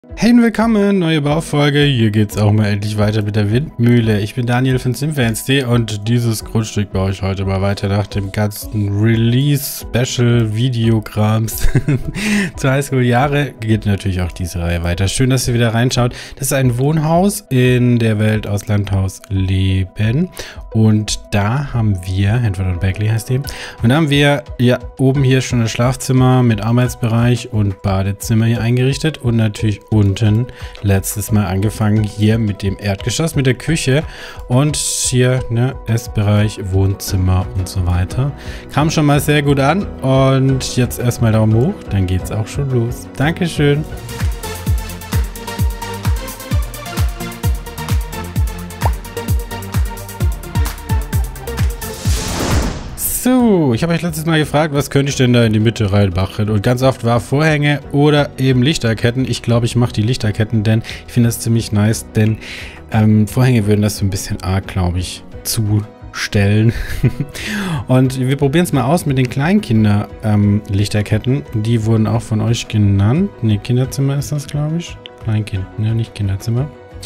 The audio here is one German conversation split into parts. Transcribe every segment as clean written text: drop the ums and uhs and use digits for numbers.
Hey und willkommen, neue Baufolge. Hier geht's auch mal endlich weiter mit der Windmühle. Ich bin Daniel von Simfans.de und dieses Grundstück baue ich heute mal weiter nach dem ganzen Release-Special-Videograms zu Highschool-Jahre. Geht natürlich auch diese Reihe weiter. Schön, dass ihr wieder reinschaut. Das ist ein Wohnhaus in der Welt aus Landhaus Leben. Und da haben wir, Hanford und Beckley heißt die, und da haben wir ja oben hier schon das Schlafzimmer mit Arbeitsbereich und Badezimmer hier eingerichtet und natürlich unten letztes Mal angefangen hier mit dem Erdgeschoss, mit der Küche und hier ne, Essbereich, Wohnzimmer und so weiter. Kam schon mal sehr gut an und jetzt erstmal Daumen hoch, dann geht's auch schon los. Dankeschön. So, ich habe euch letztes Mal gefragt, was könnte ich denn da in die Mitte reinmachen? Und ganz oft war Vorhänge oder eben Lichterketten. Ich glaube, ich mache die Lichterketten, denn ich finde das ziemlich nice, denn Vorhänge würden das so ein bisschen arg, glaube ich, zustellen. Und wir probieren es mal aus mit den Kleinkinder-Lichterketten. Die wurden auch von euch genannt. Ne, Kinderzimmer ist das, glaube ich. Kleinkind, ne, nicht Kinderzimmer.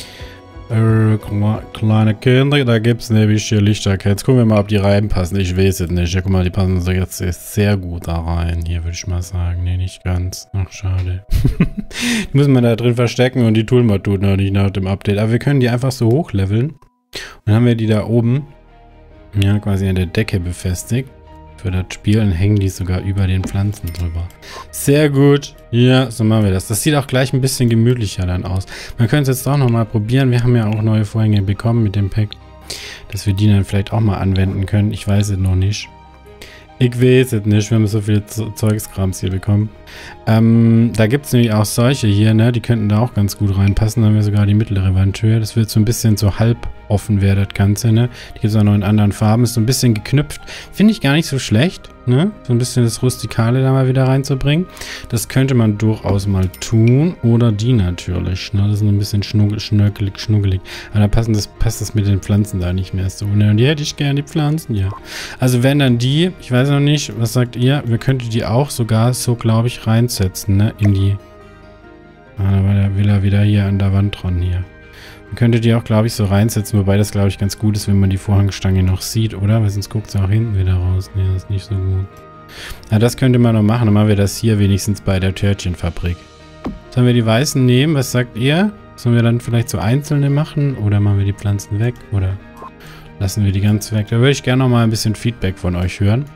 Kleine Kinder, da gibt es nämlich hier Lichterketten. Jetzt gucken wir mal, ob die reinpassen. Ich weiß es nicht. Ja, guck mal, die passen so jetzt sehr gut da rein. Hier würde ich mal sagen. Ne, nicht ganz. Ach, schade. Die müssen wir da drin verstecken und die tun wir noch nicht nach dem Update. Aber wir können die einfach so hochleveln. Und dann haben wir die da oben, ja, quasi an der Decke befestigt. Für das Spielen hängen die sogar über den Pflanzen drüber. Sehr gut. Ja, so machen wir das. Das sieht auch gleich ein bisschen gemütlicher dann aus. Man könnte es jetzt auch nochmal probieren. Wir haben ja auch neue Vorhänge bekommen mit dem Pack. Dass wir die dann vielleicht auch mal anwenden können. Ich weiß es noch nicht. Ich weiß es nicht. Wir haben so viele Zeugskrams hier bekommen. Da gibt es nämlich auch solche hier, ne? Die könnten da auch ganz gut reinpassen. Dann haben wir sogar die mittlere Wandhöhe. Das wird so ein bisschen so halb offen wäre das Ganze, ne? Die gibt es auch noch in anderen Farben. Ist so ein bisschen geknüpft. Finde ich gar nicht so schlecht, ne? So ein bisschen das Rustikale da mal wieder reinzubringen. Das könnte man durchaus mal tun. Oder die natürlich, ne? Das ist ein bisschen schnuckelig. Aber da passt das mit den Pflanzen da nicht mehr so. Ne? Und die hätte ich gerne, die Pflanzen, ja. Also wenn dann die, ich weiß noch nicht, was sagt ihr? Wir könnten die auch sogar so, glaube ich, reinsetzen, ne? In die... Ah, da will er wieder hier an der Wand dran hier. Man könnte die auch, glaube ich, so reinsetzen, wobei das, glaube ich, ganz gut ist, wenn man die Vorhangstange noch sieht, oder? Weil sonst guckt es auch hinten wieder raus. Ne, das ist nicht so gut. Ja, das könnte man noch machen. Dann machen wir das hier wenigstens bei der Törtchenfabrik. Sollen wir die weißen nehmen? Was sagt ihr? Sollen wir dann vielleicht so einzelne machen? Oder machen wir die Pflanzen weg? Oder lassen wir die ganz weg? Da würde ich gerne noch mal ein bisschen Feedback von euch hören.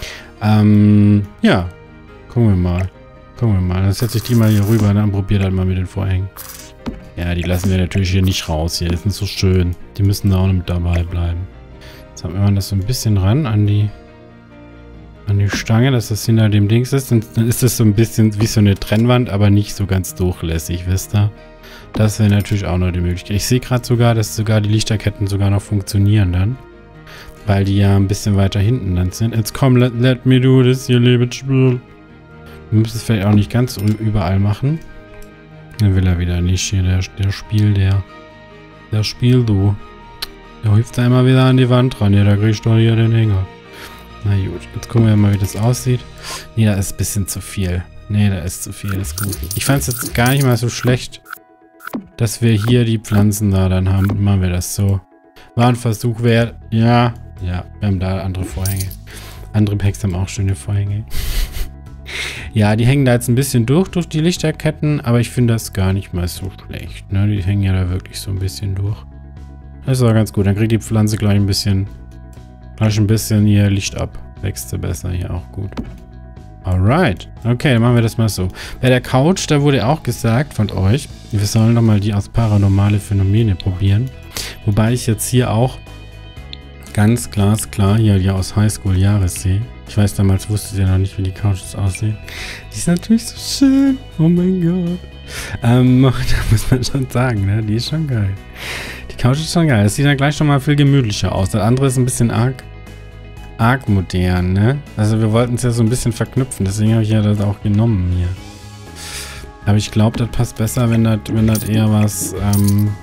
Ja. Gucken wir mal. Dann setze ich die mal hier rüber, dann probiert halt mal mit den Vorhängen. Ja, die lassen wir natürlich hier nicht raus. Hier, das ist so schön. Die müssen da auch noch mit dabei bleiben. Jetzt haben wir das so ein bisschen ran an die Stange, dass das hinter dem Dings ist. Dann ist das so ein bisschen wie so eine Trennwand, aber nicht so ganz durchlässig, wisst ihr? Das wäre natürlich auch noch die Möglichkeit. Ich sehe gerade sogar, dass sogar die Lichterketten sogar noch funktionieren dann. Weil die ja ein bisschen weiter hinten dann sind. Jetzt komm, let me do this, ihr liebes Spiel. Wir müssen es vielleicht auch nicht ganz überall machen. Dann will er wieder nicht hier, der Spiel, du. Der hüpft da immer wieder an die Wand ran. Ja, da krieg ich doch hier den Hänger. Na gut, jetzt gucken wir mal, wie das aussieht. Nee, da ist ein bisschen zu viel. Nee, da ist zu viel, das ist gut. Ich fand es jetzt gar nicht mal so schlecht, dass wir hier die Pflanzen da dann haben. Machen wir das so. War ein Versuch wert. Ja, wir haben da andere Vorhänge. Andere Packs haben auch schöne Vorhänge. Ja, die hängen da jetzt ein bisschen durch die Lichterketten, aber ich finde das gar nicht mal so schlecht. Ne? Die hängen ja da wirklich so ein bisschen durch. Das ist auch ganz gut. Dann kriegt die Pflanze gleich ein bisschen hier Licht ab. Wächst sie besser hier auch gut. Alright. Okay, dann machen wir das mal so. Bei der Couch, da wurde auch gesagt von euch, wir sollen nochmal die aus paranormale Phänomene probieren. Wobei ich jetzt hier auch ganz glasklar hier die aus Highschool-Jahre sehe. Ich weiß, damals wusstet ihr noch nicht, wie die Couches aussehen. Die ist natürlich so schön. Oh mein Gott. Da muss man schon sagen, ne? Die ist schon geil. Die Couch ist schon geil. Das sieht dann gleich schon mal viel gemütlicher aus. Das andere ist ein bisschen arg modern, ne? Also wir wollten es ja so ein bisschen verknüpfen. Deswegen habe ich ja das auch genommen hier. Aber ich glaube, das passt besser, wenn das eher was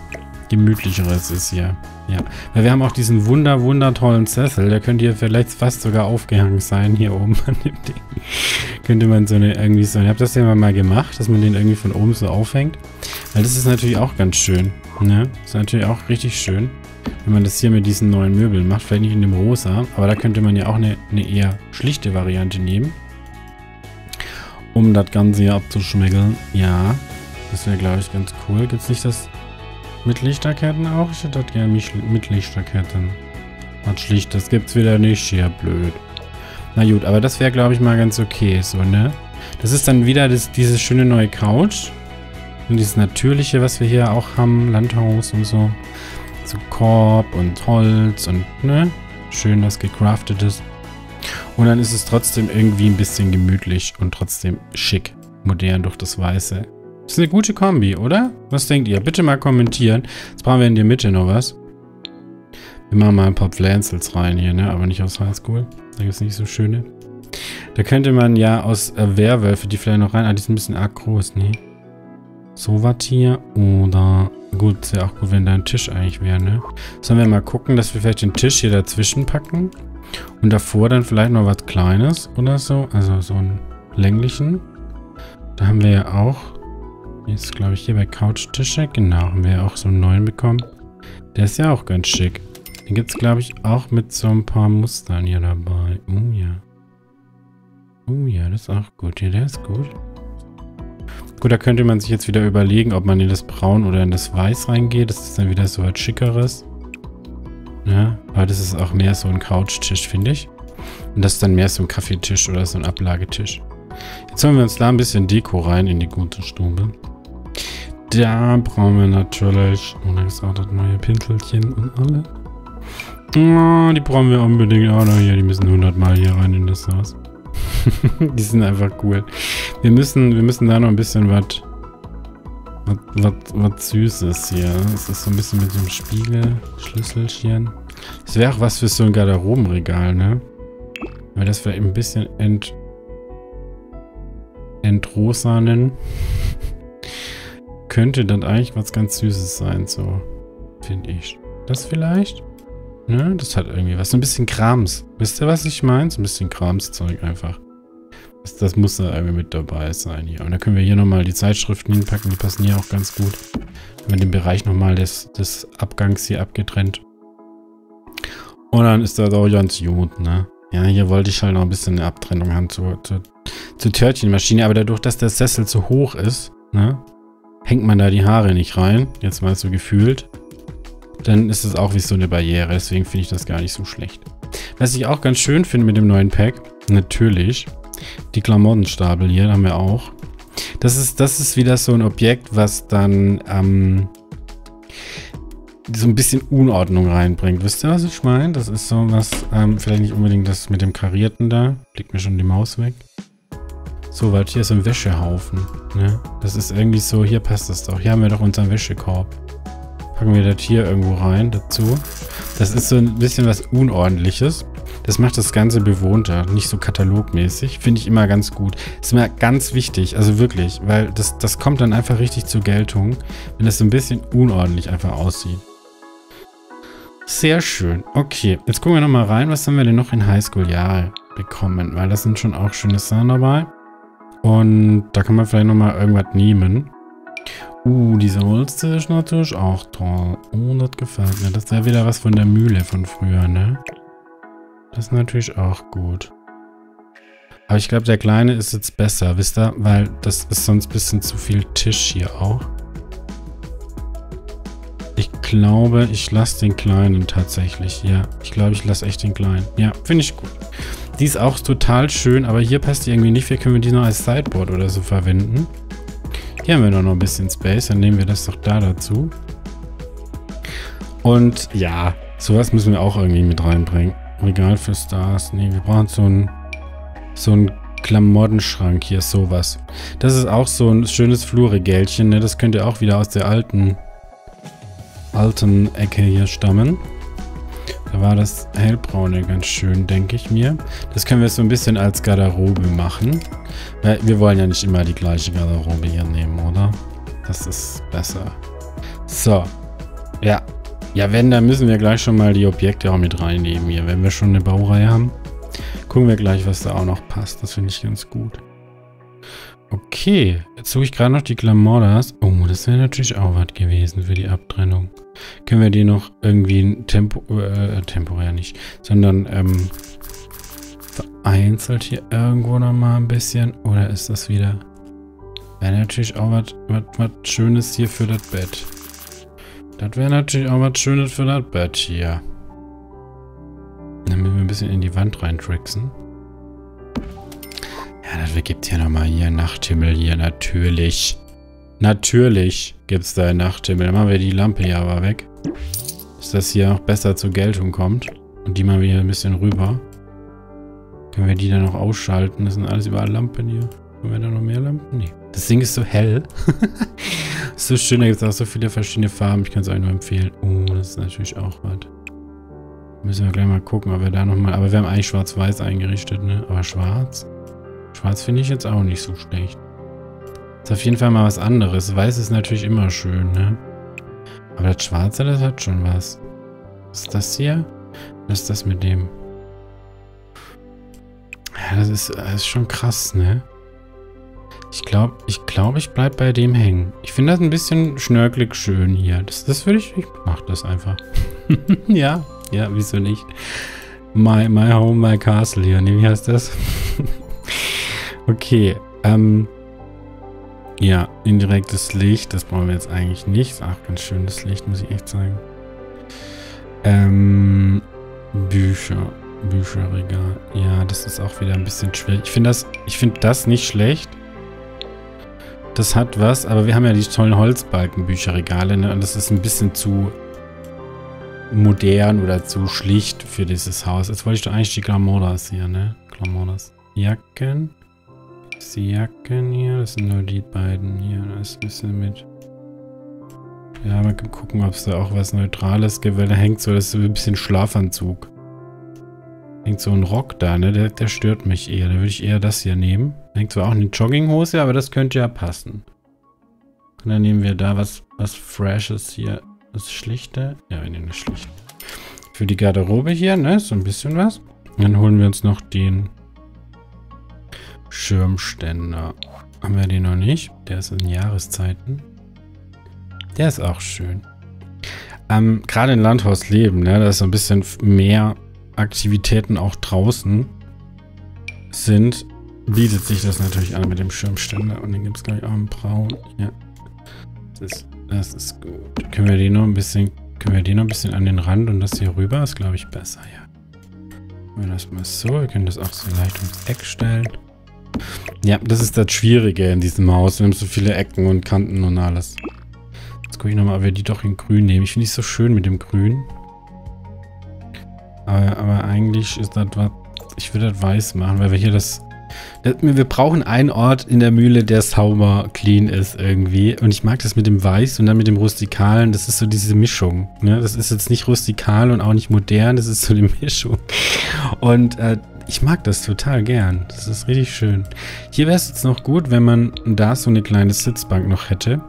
gemütlicheres ist hier. Ja, weil wir haben auch diesen wundertollen Sessel. Der könnte hier vielleicht fast sogar aufgehangen sein, hier oben an dem Ding. Könnte man so eine, irgendwie so, ich habe das ja mal gemacht, dass man den irgendwie von oben so aufhängt. Weil das ist natürlich auch ganz schön, ne? Das ist natürlich auch richtig schön, wenn man das hier mit diesen neuen Möbeln macht. Vielleicht nicht in dem Rosa, aber da könnte man ja auch eine eher schlichte Variante nehmen. Um das Ganze hier abzuschmeckeln. Ja, das wäre, glaube ich, ganz cool. Gibt es nicht das mit Lichterketten auch? Ich hätte das gerne mit Lichterketten. Was Schlichtes gibt's wieder nicht hier, blöd. Na gut, aber das wäre, glaube ich, mal ganz okay, so, ne? Das ist dann wieder diese schöne neue Couch. Und dieses Natürliche, was wir hier auch haben. Landhaus und so. So Korb und Holz und, ne? Schön was gecraftetes. Und dann ist es trotzdem irgendwie ein bisschen gemütlich und trotzdem schick. Modern durch das Weiße. Das ist eine gute Kombi, oder? Was denkt ihr? Bitte mal kommentieren. Jetzt brauchen wir in der Mitte noch was. Wir machen mal ein paar Pflanzels rein hier, ne? Aber nicht aus Highschool. Da gibt es nicht so schöne. Da könnte man ja aus Werwölfe die vielleicht noch rein. Ah, die sind ein bisschen arg groß, ne? So was hier. Oder... Gut, ist ja auch gut, wenn da ein Tisch eigentlich wäre, ne? Sollen wir mal gucken, dass wir vielleicht den Tisch hier dazwischen packen? Und davor dann vielleicht noch was Kleines oder so. Also so einen länglichen. Da haben wir ja auch... Jetzt glaube ich hier bei Couchtische. Genau, haben wir ja auch so einen neuen bekommen. Der ist ja auch ganz schick. Den gibt es, glaube ich, auch mit so ein paar Mustern hier dabei. Oh ja. Oh ja, das ist auch gut. Ja, der ist gut. Gut, da könnte man sich jetzt wieder überlegen, ob man in das Braun oder in das Weiß reingeht. Das ist dann wieder so was Schickeres. Ja, aber das ist auch mehr so ein Couchtisch, finde ich. Und das ist dann mehr so ein Kaffeetisch oder so ein Ablagetisch. Jetzt holen wir uns da ein bisschen Deko rein in die gute Stube. Da brauchen wir natürlich... Oh, da ist auch das neue Pinselchen und alle. Oh, die brauchen wir unbedingt auch noch hier. Die müssen 100 Mal hier rein in das Haus. Die sind einfach cool. Wir müssen da noch ein bisschen was Süßes hier. Das ist so ein bisschen mit so einem Spiegelschlüsselchen. Das wäre auch was für so ein Garderobenregal, ne? Weil das vielleicht ein bisschen entrosanen. Könnte dann eigentlich was ganz Süßes sein, so. Finde ich. Das vielleicht? Ne? Das hat irgendwie was. So ein bisschen Krams. Wisst ihr, was ich meine? So ein bisschen Kramszeug einfach. Das muss da irgendwie mit dabei sein hier. Und da können wir hier nochmal die Zeitschriften hinpacken. Die passen hier auch ganz gut. Haben wir den Bereich nochmal des Abgangs hier abgetrennt. Und dann ist das auch ganz gut, ne? Ja, hier wollte ich halt noch ein bisschen eine Abtrennung haben zur Törtchenmaschine. Aber dadurch, dass der Sessel zu hoch ist, ne? Hängt man da die Haare nicht rein. Jetzt mal so gefühlt. Dann ist es auch wie so eine Barriere. Deswegen finde ich das gar nicht so schlecht. Was ich auch ganz schön finde mit dem neuen Pack, natürlich, die Klamottenstapel hier haben wir auch. Das ist wieder so ein Objekt, was dann so ein bisschen Unordnung reinbringt. Wisst ihr, was ich meine? Das ist so was, vielleicht nicht unbedingt das mit dem Karierten da. Legt mir schon die Maus weg. So, weil hier ist so ein Wäschehaufen. Ne? Das ist irgendwie so, hier passt das doch. Hier haben wir doch unseren Wäschekorb. Packen wir das hier irgendwo rein dazu. Das ist so ein bisschen was Unordentliches. Das macht das Ganze bewohnter, nicht so katalogmäßig. Finde ich immer ganz gut. Ist immer ganz wichtig, also wirklich, weil das kommt dann einfach richtig zur Geltung, wenn das so ein bisschen unordentlich einfach aussieht. Sehr schön. Okay, jetzt gucken wir nochmal rein. Was haben wir denn noch in Highschool-Jahre bekommen? Weil das sind schon auch schöne Sachen dabei. Und da kann man vielleicht nochmal irgendwas nehmen. Diese Holze ist natürlich auch toll. Oh, das gefällt mir. Das wäre wieder was von der Mühle von früher, ne? Das ist natürlich auch gut. Aber ich glaube, der kleine ist jetzt besser, wisst ihr? Weil das ist sonst ein bisschen zu viel Tisch hier auch. Ich glaube, ich lasse den kleinen tatsächlich. Ja, ich glaube, ich lasse echt den kleinen. Ja, finde ich gut. Die ist auch total schön, aber hier passt die irgendwie nicht. Vielleicht können wir die noch als Sideboard oder so verwenden. Hier haben wir noch ein bisschen Space. Dann nehmen wir das doch da dazu. Und ja, sowas müssen wir auch irgendwie mit reinbringen. Regal für Stars. Nee, wir brauchen so einen Klamottenschrank hier, sowas. Das ist auch so ein schönes Flurregälchen, ne? Das könnte auch wieder aus der alten Ecke hier stammen. Da war das hellbraune ganz schön, denke ich mir. Das können wir so ein bisschen als Garderobe machen. Weil wir wollen ja nicht immer die gleiche Garderobe hier nehmen, oder? Das ist besser. So. Ja. Ja, wenn, dann müssen wir gleich schon mal die Objekte auch mit reinnehmen hier. Wenn wir schon eine Baureihe haben, gucken wir gleich, was da auch noch passt. Das finde ich ganz gut. Okay, jetzt suche ich gerade noch die Glamoras. Oh, das wäre natürlich auch was gewesen für die Abtrennung. Können wir die noch irgendwie temporär nicht, sondern vereinzelt hier irgendwo nochmal ein bisschen? Oder ist das wieder... Wäre natürlich auch was Schönes hier für das Bett. Das wäre natürlich auch was Schönes für das Bett hier. Dann müssen wir ein bisschen in die Wand reintricksen. Ja, das gibt hier nochmal hier Nachthimmel hier, natürlich. Natürlich gibt es da einen Nachthimmel. Dann machen wir die Lampe hier aber weg. Dass das hier auch besser zur Geltung kommt. Und die machen wir hier ein bisschen rüber. Können wir die dann noch ausschalten? Das sind alles überall Lampen hier. Haben wir da noch mehr Lampen? Nee. Das Ding ist so hell. Ist so schön, da gibt es auch so viele verschiedene Farben. Ich kann es euch nur empfehlen. Oh, das ist natürlich auch was. Müssen wir gleich mal gucken, ob wir da nochmal... Aber wir haben eigentlich schwarz-weiß eingerichtet, ne? Aber schwarz? Schwarz finde ich jetzt auch nicht so schlecht. Ist auf jeden Fall mal was anderes. Weiß ist natürlich immer schön, ne? Aber das Schwarze, das hat schon was. Was ist das hier? Was ist das mit dem? Ja, das ist schon krass, ne? Ich glaube, ich bleib bei dem hängen. Ich finde das ein bisschen schnörkelig schön hier. Das würde ich mach das einfach. Ja, wieso nicht? My Home, My Castle hier. Ne, wie heißt das? Okay, ja, indirektes Licht, das brauchen wir jetzt eigentlich nicht. Ach, ganz schönes Licht, muss ich echt sagen. Bücherregal. Ja, das ist auch wieder ein bisschen schwierig. Ich finde das nicht schlecht. Das hat was, aber wir haben ja die tollen Holzbalken-Bücherregale, ne? Und das ist ein bisschen zu modern oder zu schlicht für dieses Haus. Jetzt wollte ich doch eigentlich die Glamoras hier, ne? Glamoras. Jacken. Die Jacken hier, das sind nur die beiden hier. Da ist ein bisschen mit... Ja, mal gucken, ob es da auch was Neutrales gibt, weil da hängt so, das ist so ein bisschen Schlafanzug. Hängt so ein Rock da, ne? Der stört mich eher. Da würde ich eher das hier nehmen. Hängt zwar auch eine Jogginghose, aber das könnte ja passen. Und dann nehmen wir da was Freshes hier. Das Schlichte. Ja, wir nehmen das Schlichte. Für die Garderobe hier, ne? So ein bisschen was. Und dann holen wir uns noch den Schirmständer. Haben wir den noch nicht? Der ist in Jahreszeiten. Der ist auch schön. Gerade in Landhaus leben, ne? Da ist so ein bisschen mehr Aktivitäten auch draußen sind, bietet sich das natürlich an mit dem Schirmständer. Und den gibt es gleich auch in Braun. Ja. Das ist gut. Können wir den noch ein bisschen an den Rand und das hier rüber? Ist, glaube ich, besser, ja. Machen wir das mal so. Wir können das auch so leicht ums Eck stellen. Ja, das ist das Schwierige in diesem Haus. Wir haben so viele Ecken und Kanten und alles. Jetzt gucke ich nochmal, ob wir die doch in Grün nehmen. Ich finde es so schön mit dem Grün. Aber eigentlich ist das was... Ich würde das weiß machen, weil wir hier wir brauchen einen Ort in der Mühle, der sauber, clean ist irgendwie. Und ich mag das mit dem Weiß und dann mit dem Rustikalen. Das ist so diese Mischung. Ne? Das ist jetzt nicht rustikal und auch nicht modern. Das ist so die Mischung. Und ich mag das total gern. Das ist richtig schön. Hier wäre es jetzt noch gut, wenn man da so eine kleine Sitzbank noch hätte.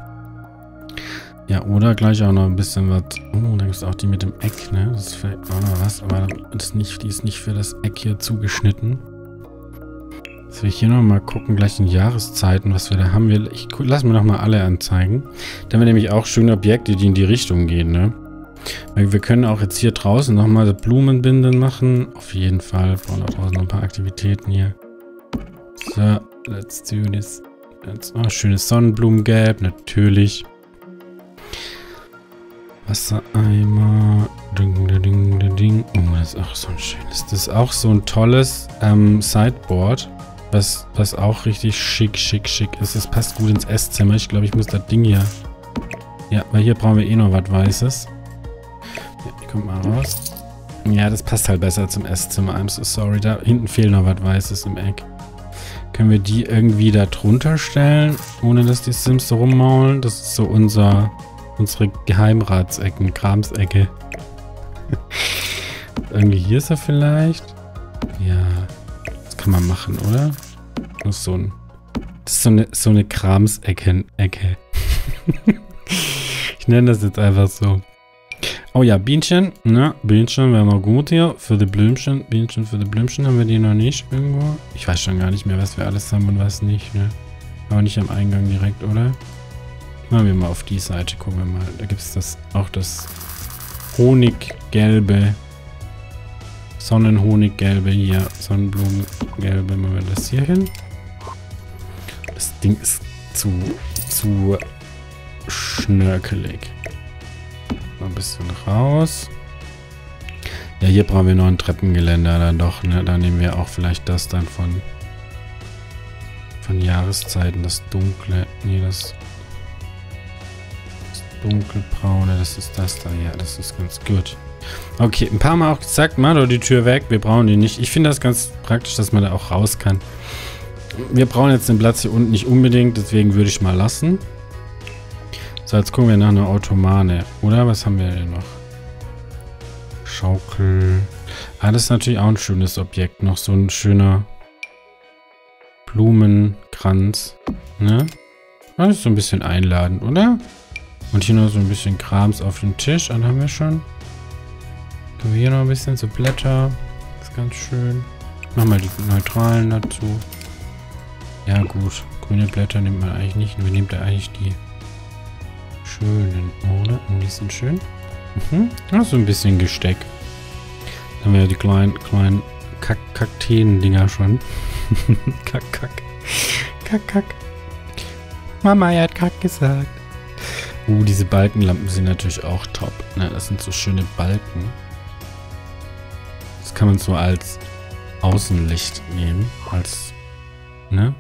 Ja, oder gleich auch noch ein bisschen was. Oh, da gibt es auch die mit dem Eck, ne? Das ist vielleicht auch noch was, aber die ist nicht für das Eck hier zugeschnitten. Jetzt will ich hier nochmal gucken, gleich in Jahreszeiten, was wir da haben. Lass mir nochmal alle anzeigen. Da haben wir nämlich auch schöne Objekte, die in die Richtung gehen, ne? Weil wir können auch jetzt hier draußen nochmal Blumenbinden machen. Auf jeden Fall. Wir brauchen da draußen noch ein paar Aktivitäten hier. So, let's do this. Schönes Sonnenblumengelb, natürlich. Wassereimer. Ding. Oh, das ist auch so ein schönes. Das ist auch so ein tolles Sideboard. Was auch richtig schick ist. Das passt gut ins Esszimmer. Ich glaube, ich muss das Ding hier... Ja, weil hier brauchen wir eh noch was Weißes. Ja, ich komm mal raus. Ja, das passt halt besser zum Esszimmer. I'm so sorry. Da hinten fehlt noch was Weißes im Eck. Können wir die irgendwie da drunter stellen, ohne dass die Sims so rummaulen? Das ist so unsere Geheimratsecken, Kramsecke. Irgendwie hier ist er vielleicht. Ja, das kann man machen, oder? Das ist so eine Kramsecke. Ich Ich nenne das jetzt einfach so. Oh ja, Bienchen. Na, Bienchen wäre noch gut hier. Für die Blümchen. Bienchen für die Blümchen haben wir die noch nicht irgendwo. Ich weiß schon gar nicht mehr, was wir alles haben und was nicht, ne? Aber nicht am Eingang direkt, oder? Machen wir mal auf die Seite, gucken wir mal. Da gibt es das auch das Honiggelbe. Sonnenhoniggelbe hier. Sonnenblumengelbe. Machen wir das hier hin. Das Ding ist zu schnörkelig. Mal ein bisschen raus. Ja, hier brauchen wir noch ein Treppengeländer dann doch, ne? Da nehmen wir auch vielleicht das dann von Jahreszeiten. Das dunkle, nee, das dunkelbraune, das ist das da. Ja, das ist ganz gut. Okay, ein paar Mal auch gesagt, mach doch die Tür weg. Wir brauchen die nicht. Ich finde das ganz praktisch, dass man da auch raus kann. Wir brauchen jetzt den Platz hier unten nicht unbedingt, deswegen würde ich mal lassen. So, jetzt gucken wir nach einer Automane. Oder? Was haben wir denn noch? Schaukel. Ah, das ist natürlich auch ein schönes Objekt. Noch so ein schöner Blumenkranz. Ne? Das ist so ein bisschen einladend, oder? Und hier noch so ein bisschen Krams auf dem Tisch. Dann haben wir schon. Können wir hier noch ein bisschen so Blätter. Das ist ganz schön. Machen wir die neutralen dazu. Ja gut. Grüne Blätter nimmt man eigentlich nicht. Wir nehmen da eigentlich die schönen, oder? Und die sind schön. Ja, so ein bisschen Gesteck. Dann haben wir die kleinen Kakteen-Dinger schon. Kack. Mama hat Kack gesagt. Diese Balkenlampen sind natürlich auch top. Ne, das sind so schöne Balken. Das kann man so als Außenlicht nehmen. Als, ne,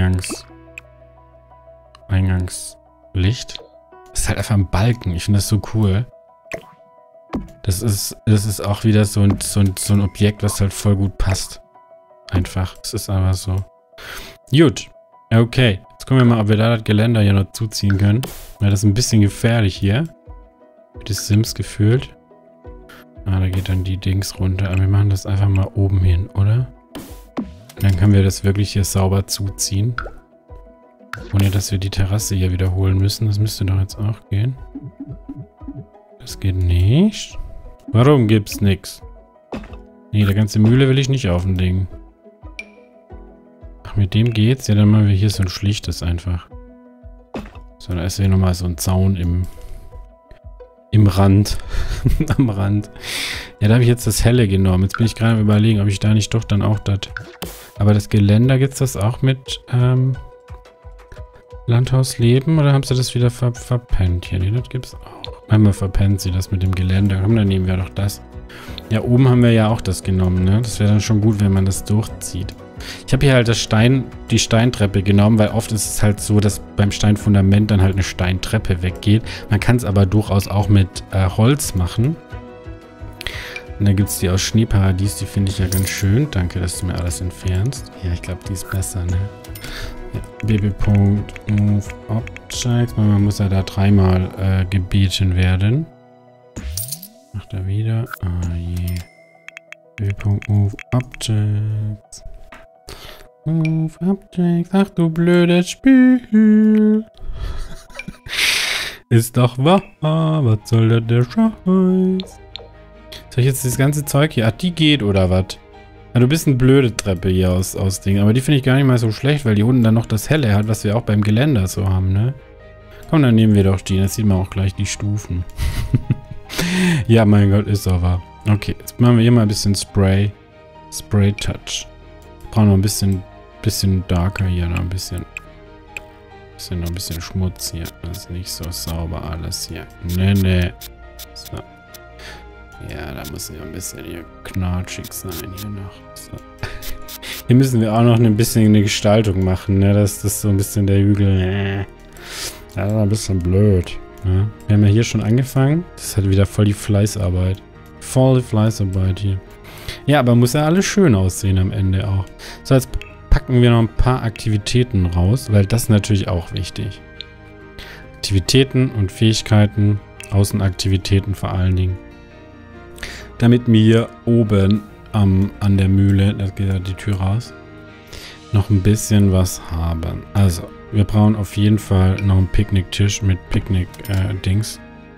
Eingangslicht. Das ist halt einfach ein Balken. Ich finde das so cool. Das ist auch wieder so ein Objekt, was halt voll gut passt. Einfach. Das ist einfach so. Gut. Okay. Jetzt gucken wir mal, ob wir da das Geländer hier noch zuziehen können. Ja, das ist ein bisschen gefährlich hier. Wie das Sims gefühlt. Ah, da geht dann die Dings runter. Aber wir machen das einfach mal oben hin, oder? Dann können wir das wirklich hier sauber zuziehen. Ohne dass wir die Terrasse hier wiederholen müssen. Das müsste doch jetzt auch gehen. Das geht nicht. Warum gibt's nichts? Nee, der ganze Mühle will ich nicht auf dem Ding. Ach, mit dem geht's? Ja, dann machen wir hier so ein schlichtes einfach. So, da ist hier nochmal so ein Zaun im Rand. Am Rand. Ja, da habe ich jetzt das Helle genommen. Jetzt bin ich gerade überlegen, ob ich da nicht doch dann auch das... Aber das Geländer, gibt's das auch mit, Landhaus Leben oder haben sie das wieder verpennt hier? Nee, das gibt's auch. Einmal verpennt sie das mit dem Geländer. Komm, dann nehmen wir doch das. Ja, oben haben wir ja auch das genommen, ne? Das wäre dann schon gut, wenn man das durchzieht. Ich habe hier halt die Steintreppe genommen, weil oft ist es halt so, dass beim Steinfundament dann halt eine Steintreppe weggeht. Man kann es aber durchaus auch mit Holz machen. Und dann gibt es die aus Schneeparadies, die finde ich ja ganz schön. Danke, dass du mir alles entfernst. Ja, ich glaube, die ist besser, ne? Ja, bb.move objects. Man muss ja da dreimal gebeten werden. Macht er wieder. Ah je. bb.move objects. Move objects. Ach du blödes Spiel. Ist doch wahr. Was soll denn der Scheiß? Soll ich jetzt das ganze Zeug hier? Ach, die geht oder was? Ja, du bist eine blöde Treppe hier aus Ding. Aber die finde ich gar nicht mal so schlecht, weil die unten dann noch das Helle hat, was wir auch beim Geländer so haben, ne? Komm, dann nehmen wir doch die. Jetzt sieht man auch gleich die Stufen. Ja, mein Gott, ist doch wahr. Okay, jetzt machen wir hier mal ein bisschen Spray. Spray Touch. Brauchen noch ein bisschen darker hier, noch ein bisschen Schmutz hier. Das ist nicht so sauber alles hier. Nee. So. Ja, da muss ja ein bisschen hier knatschig sein hier noch. So. Hier müssen wir auch noch ein bisschen eine Gestaltung machen, ne? Das ist so ein bisschen der Hügel. Das ist ein bisschen blöd. Ne? Wir haben ja hier schon angefangen. Das ist halt wieder voll die Fleißarbeit. Voll die Fleißarbeit hier. Ja, aber muss ja alles schön aussehen am Ende auch. So, jetzt packen wir noch ein paar Aktivitäten raus, weil das ist natürlich auch wichtig. Aktivitäten und Fähigkeiten, Außenaktivitäten vor allen Dingen. Damit wir oben an der Mühle, da geht ja die Tür raus, noch ein bisschen was haben. Also, wir brauchen auf jeden Fall noch einen Picknicktisch mit Picknick-Dings.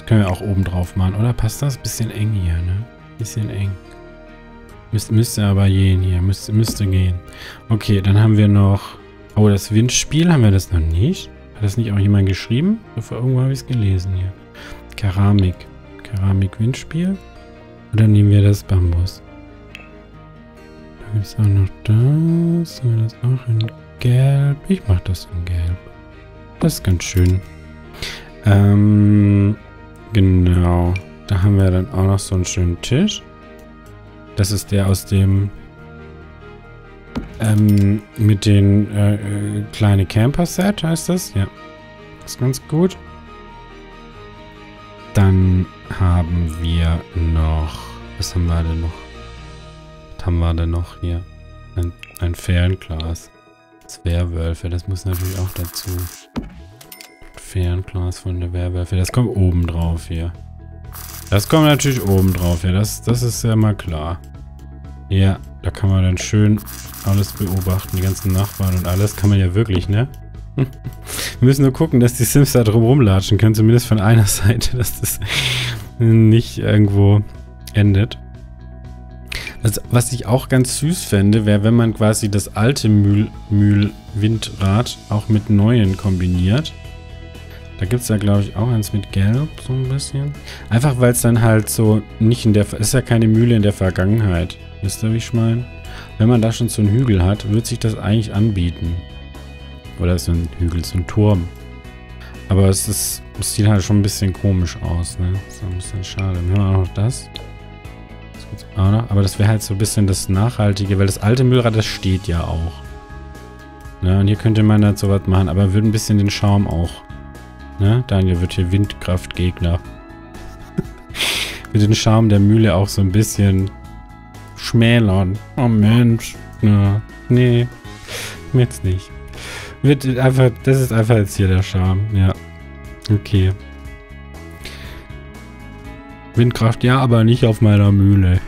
Können wir auch oben drauf machen, oder? Passt das? Bisschen eng hier, ne? Bisschen eng. Müsste aber gehen hier. Müsste gehen. Okay, dann haben wir noch... Oh, das Windspiel. Haben wir das noch nicht? Hat das nicht auch jemand geschrieben? Irgendwo habe ich es gelesen hier. Keramik. Keramik-Windspiel. Oder nehmen wir das Bambus? Da gibt es auch noch das. Haben wir das auch in Gelb? Ich mache das in Gelb. Das ist ganz schön. Genau. Da haben wir dann auch noch so einen schönen Tisch. Das ist der aus dem mit den kleine Camper-Set heißt das. Ja. Das ist ganz gut. Dann haben wir noch... Was haben wir denn noch? Was haben wir denn noch hier? Ein Fernglas. Das Werwölfe, das muss natürlich auch dazu. Fernglas von der Werwölfe. Das kommt oben drauf hier. Das kommt natürlich oben drauf hier. Das ist ja mal klar. Ja, da kann man dann schön alles beobachten. Die ganzen Nachbarn und alles kann man ja wirklich, ne? Wir müssen nur gucken, dass die Sims da drum rumlatschen können. Zumindest von einer Seite, dass das nicht irgendwo endet. Also, was ich auch ganz süß fände, wäre, wenn man quasi das alte Windrad auch mit neuen kombiniert. Da gibt es ja, glaube ich, auch eins mit Gelb, so ein bisschen. Einfach, weil es dann halt so nicht in der... Ist ja keine Mühle in der Vergangenheit. Wisst ihr, wie ich meine? Wenn man da schon so einen Hügel hat, wird sich das eigentlich anbieten. Oder so ein Hügel, so ein Turm. Aber es sieht halt schon ein bisschen komisch aus, ne? Das ist ein bisschen schade. Wir haben auch noch das. Das gibt's auch noch. Aber das wäre halt so ein bisschen das Nachhaltige, weil das alte Mühlrad, das steht ja auch. Ne? Und hier könnte man halt sowas machen, aber würde ein bisschen den Charme auch. Ne? Daniel wird hier Windkraftgegner. Mit den Charme der Mühle auch so ein bisschen schmälern. Oh Mensch. Ja. Nee. Jetzt nicht. Wird einfach, das ist einfach jetzt hier der Charme. Ja. Okay. Windkraft, ja, aber nicht auf meiner Mühle.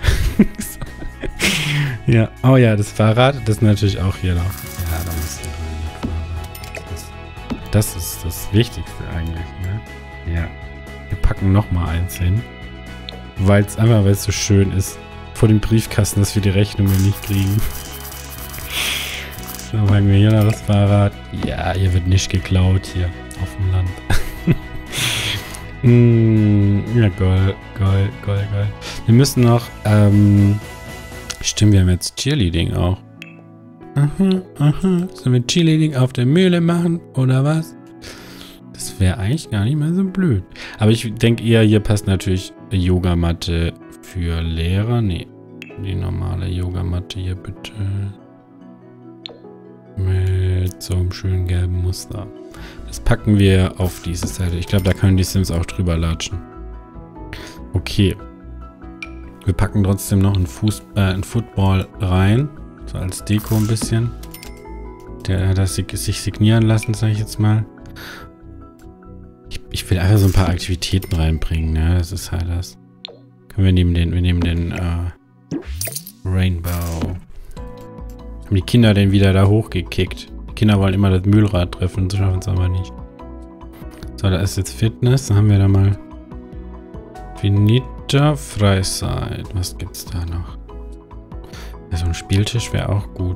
Ja. Oh ja, das Fahrrad, das ist natürlich auch hier noch. Ja, da muss hier rein. Das ist das Wichtigste eigentlich, ne? Ja. Wir packen nochmal eins hin. Weil es so schön ist. Vor dem Briefkasten, dass wir die Rechnungen nicht kriegen. So, packen wir hier noch das Fahrrad. Ja, hier wird nicht geklaut hier auf dem Land. Ja, geil. Wir müssen noch, stimmt, wir haben jetzt Cheerleading auch. Sollen wir Cheerleading auf der Mühle machen, oder was? Das wäre eigentlich gar nicht mehr so blöd. Aber ich denke eher, hier passt natürlich eine Yogamatte für Lehrer. Nee, die normale Yogamatte hier bitte. Mit so einem schönen gelben Muster. Das packen wir auf diese Seite. Ich glaube, da können die Sims auch drüber latschen. Okay. Wir packen trotzdem noch einen Football rein. So als Deko ein bisschen. Der hat das sich signieren lassen, sage ich jetzt mal. Ich will einfach so ein paar Aktivitäten reinbringen, ne? Das ist halt das. Wir nehmen den Rainbow. Haben die Kinder denn wieder da hochgekickt? Die Kinder wollen immer das Mühlrad treffen, so schaffen es aber nicht. So, da ist jetzt Fitness. Dann haben wir da mal Finita Freizeit. Was gibt's da noch? Ja, so ein Spieltisch wäre auch gut.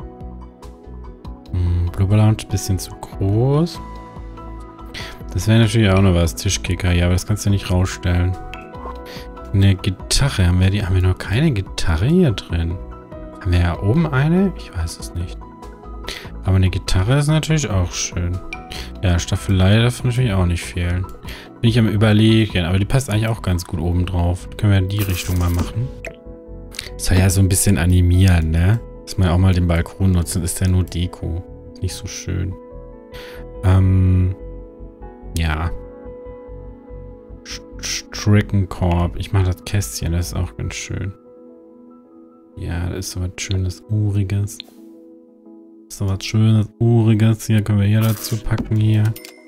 Blubber Lounge, bisschen zu groß. Das wäre natürlich auch noch was. Tischkicker, ja, aber das kannst du nicht rausstellen. Eine Gitarre. Haben wir noch keine Gitarre hier drin? Haben wir ja oben eine? Ich weiß es nicht. Aber eine Gitarre ist natürlich auch schön. Ja, Staffelei darf natürlich auch nicht fehlen. Bin ich am Überlegen. Aber die passt eigentlich auch ganz gut oben drauf. Können wir in die Richtung mal machen. Soll ja so ein bisschen animieren, ne? Dass man auch mal den Balkon nutzen. Ist ja nur Deko. Nicht so schön. Ja. Strickenkorb. Ich mache das Kästchen. Das ist auch ganz schön. Ja, da ist so was Schönes, Uriges. So was Schönes, Uriges. Hier können wir hier dazu packen, hier.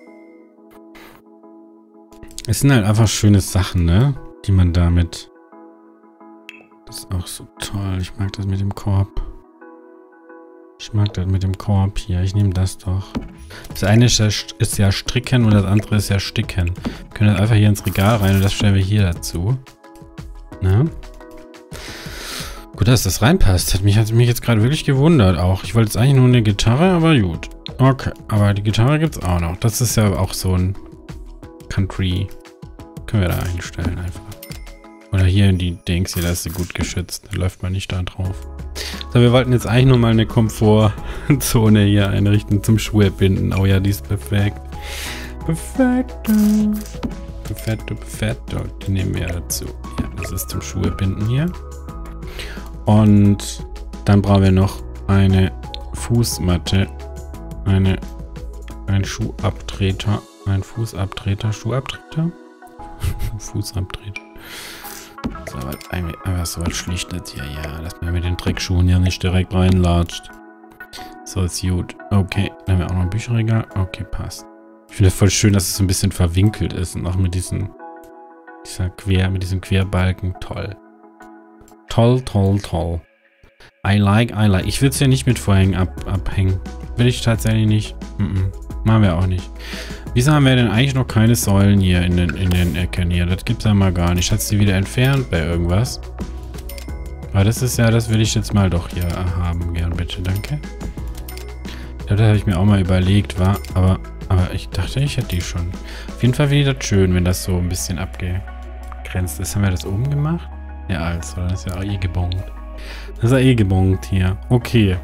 Es sind halt einfach schöne Sachen, ne? Die man damit... Das ist auch so toll. Ich mag das mit dem Korb. Ich mag das mit dem Korb hier. Ich nehme das doch. Das eine ist ja Stricken und das andere ist ja Sticken. Wir können das einfach hier ins Regal rein und das stellen wir hier dazu. Na? Gut, dass das reinpasst. Hat mich jetzt gerade wirklich gewundert auch. Ich wollte jetzt eigentlich nur eine Gitarre, aber gut. Okay, aber die Gitarre gibt es auch noch. Das ist ja auch so ein Country. Können wir da einstellen einfach. Oder hier in die Dings hier, da ist sie gut geschützt. Da läuft man nicht da drauf. So, wir wollten jetzt eigentlich nur mal eine Komfortzone hier einrichten zum Schuhe binden. Oh ja, die ist perfekt. Perfekto. Perfekto, perfekto. Die nehmen wir dazu. Ja, das ist zum Schuhe binden hier. Und dann brauchen wir noch eine Fußmatte. Ein Schuhabtreter. Ein Fußabtreter. Schuhabtreter? Fußabtreter. So, einfach so was Schlichtes hier, ja, dass man mit den Dreckschuhen ja nicht direkt reinlatscht. So ist gut. Okay, dann haben wir auch noch ein Bücherregal. Okay, passt. Ich finde es voll schön, dass es so ein bisschen verwinkelt ist und auch mit diesem Querbalken. Toll. Toll, toll, toll. I like. Ich will es ja nicht mit Vorhängen abhängen. Will ich tatsächlich nicht. Machen wir auch nicht. Wieso haben wir denn eigentlich noch keine Säulen hier in den Ecken hier? Das gibt's ja mal gar nicht. Hat sie wieder entfernt bei irgendwas? Aber das ist ja, das will ich jetzt mal doch hier haben. Gern, bitte, danke. Ich glaube, das habe ich mir auch mal überlegt, war. Aber ich dachte, ich hätte die schon. Auf jeden Fall finde ich das schön, wenn das so ein bisschen abgegrenzt ist. Haben wir das oben gemacht? Ja, also, das ist ja auch eh gebongt. Das ist ja eh gebongt hier. Okay.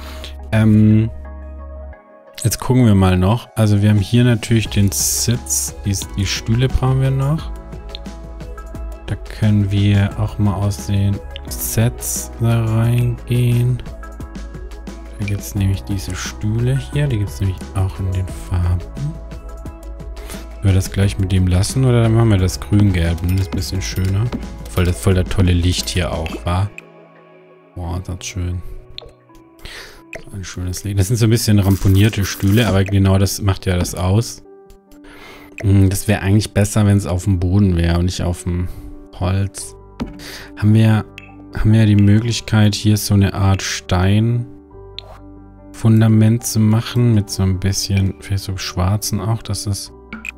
Jetzt gucken wir mal noch. Also wir haben hier natürlich den Sitz. Die Stühle brauchen wir noch. Da können wir auch mal aus den Sets da reingehen. Da gibt es nämlich diese Stühle hier. Die gibt es nämlich auch in den Farben. Wollen wir das gleich mit dem lassen oder dann machen wir das grün-gelb? Das ist ein bisschen schöner. Voll das tolle Licht hier auch, wa? Boah, das ist schön. Ein schönes Licht. Das sind so ein bisschen ramponierte Stühle, aber genau das macht ja das aus. Das wäre eigentlich besser, wenn es auf dem Boden wäre und nicht auf dem Holz. Haben wir die Möglichkeit, hier so eine Art Steinfundament zu machen, mit so ein bisschen, vielleicht so schwarzen auch, dass es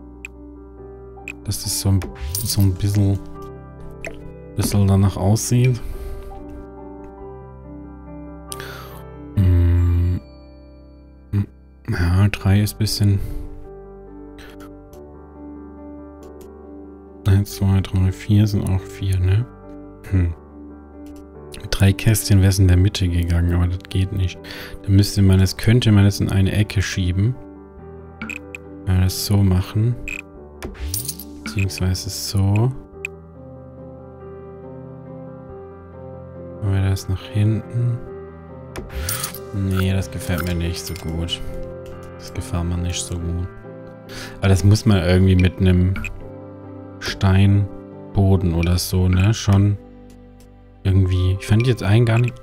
so ein bisschen danach aussieht. Ja, 3 ist ein bisschen. 1, 2, 3, 4 sind auch 4, ne? Mit 3 Kästchen wäre es in der Mitte gegangen, aber das geht nicht. Dann könnte man es in eine Ecke schieben. Wenn wir das so machen. Beziehungsweise so. Machen wir das nach hinten. Nee, das gefällt mir nicht so gut. Das gefällt mir nicht so gut. Aber das muss man irgendwie mit einem Steinboden oder so, ne? Schon irgendwie. Ich fand jetzt einen gar nicht.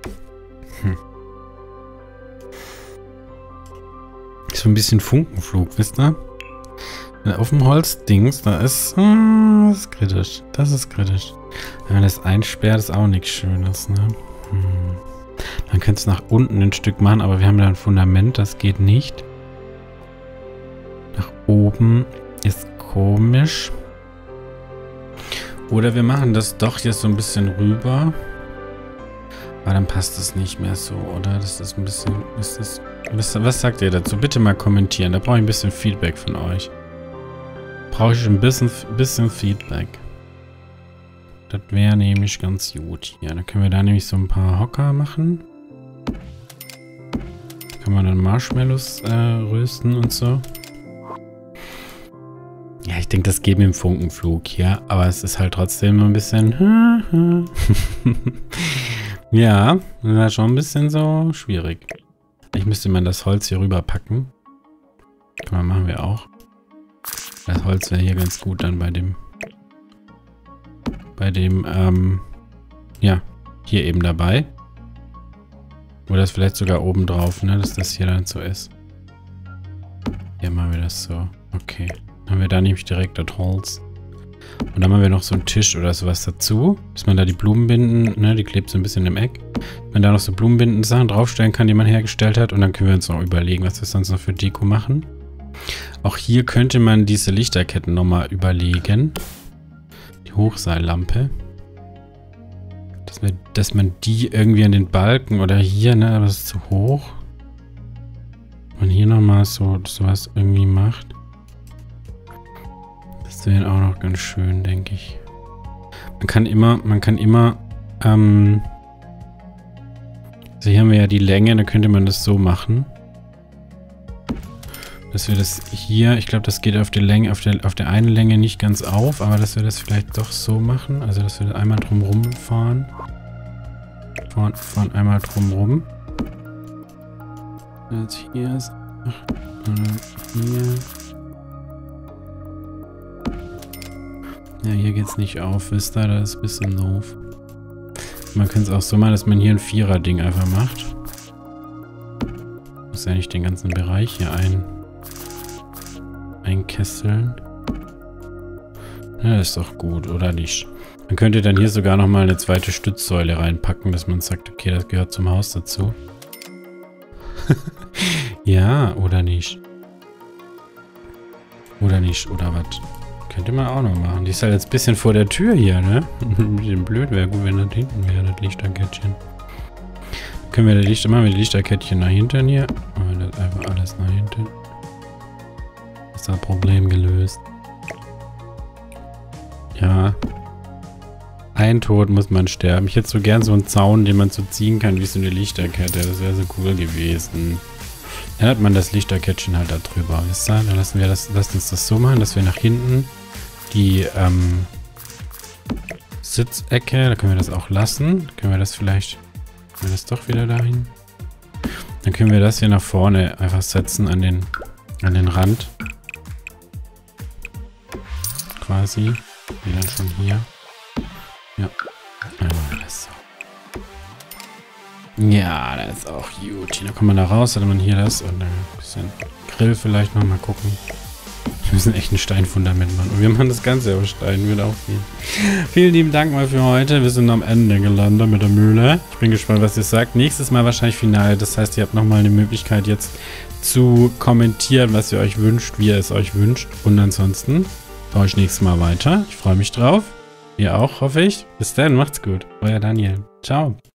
So ein bisschen Funkenflug, wisst ihr? Auf dem Holzdings, da ist. Das ist kritisch. Das ist kritisch. Wenn man das einsperrt, ist auch nichts Schönes, ne? Man könnte es nach unten ein Stück machen, aber wir haben da ein Fundament, das geht nicht. Nach oben ist komisch. Oder wir machen das doch hier so ein bisschen rüber. Aber dann passt es nicht mehr so, oder? Das ist ein bisschen... was sagt ihr dazu? Bitte mal kommentieren. Da brauche ich ein bisschen Feedback von euch. Brauche ich ein bisschen Feedback. Das wäre nämlich ganz gut. Ja, dann können wir da nämlich so ein paar Hocker machen. Kann man dann Marshmallows rösten und so. Ja, ich denke, das geht mit dem Funkenflug hier. Aber es ist halt trotzdem ein bisschen... ja, das ist schon ein bisschen so schwierig. Vielleicht müsste man das Holz hier rüber packen. Machen wir auch. Das Holz wäre hier ganz gut dann bei dem, ja, hier eben dabei. Oder ist vielleicht sogar oben drauf, ne, dass das hier dann so ist. Hier machen wir das so. Okay. Dann haben wir da nämlich direkt das Holz. Und dann machen wir noch so einen Tisch oder sowas dazu, dass man da die Blumenbinden, ne, die klebt so ein bisschen im Eck. Man da noch so Blumenbinden-Sachen draufstellen kann, die man hergestellt hat. Und dann können wir uns noch überlegen, was wir sonst noch für Deko machen. Auch hier könnte man diese Lichterketten nochmal überlegen. Die Hochseillampe. Dass man die irgendwie an den Balken oder hier, ne, aber das ist zu hoch. Man hier nochmal so sowas irgendwie macht. Das wäre auch noch ganz schön, denke ich. Man kann immer, also hier haben wir ja die Länge, da könnte man das so machen. Dass wir das hier, ich glaube, das geht auf die Länge, auf der einen Länge nicht ganz auf, aber dass wir das vielleicht doch so machen. Also, dass wir einmal drumrum fahren. Fahren einmal drumrum. Jetzt hier ist. Hier. Ja, hier geht's nicht auf, wisst ihr? Das ist ein bisschen doof. Man könnte es auch so machen, dass man hier ein Vierer-Ding einfach macht. Muss ja nicht den ganzen Bereich hier einkesseln. Ja, das ist doch gut, oder nicht? Man könnte dann hier sogar nochmal eine zweite Stützsäule reinpacken, dass man sagt, okay, das gehört zum Haus dazu. Ja, oder nicht? Oder nicht, oder was? Könnte man auch noch machen. Die ist halt jetzt ein bisschen vor der Tür hier, ne? Ein bisschen blöd, wäre gut, wenn das hinten wäre, das Lichterkettchen. Können wir das machen wir die Lichterkettchen nach hinten hier. Machen wir das einfach alles nach hinten. Ist das Problem gelöst. Ja. Ein Tod muss man sterben. Ich hätte so gern so einen Zaun, den man so ziehen kann, wie so eine Lichterkette. Das wäre so cool gewesen. Dann hat man das Lichterkettchen halt da drüber. Wisst ihr? Dann lasst uns das so machen, dass wir nach hinten die Sitzecke, da können wir das auch lassen. Können wir das vielleicht, können wir das doch wieder dahin? Dann können wir das hier nach vorne einfach setzen an den Rand. Quasi. Wie dann schon hier. Ja. Das so. Ja, das ist auch gut. Da kommt man da raus, hat man hier das und ein bisschen Grill vielleicht noch mal gucken. Wir müssen echt ein Steinfundament machen. Und wir machen das Ganze aus Stein, wird auch gehen. Vielen lieben Dank mal für heute. Wir sind am Ende gelandet mit der Mühle. Ich bin gespannt, was ihr sagt. Nächstes Mal wahrscheinlich Finale. Das heißt, ihr habt nochmal eine Möglichkeit jetzt zu kommentieren, was ihr euch wünscht, wie ihr es euch wünscht. Und ansonsten baue ich nächstes Mal weiter. Ich freue mich drauf. Ihr auch, hoffe ich. Bis dann, macht's gut. Euer Daniel. Ciao.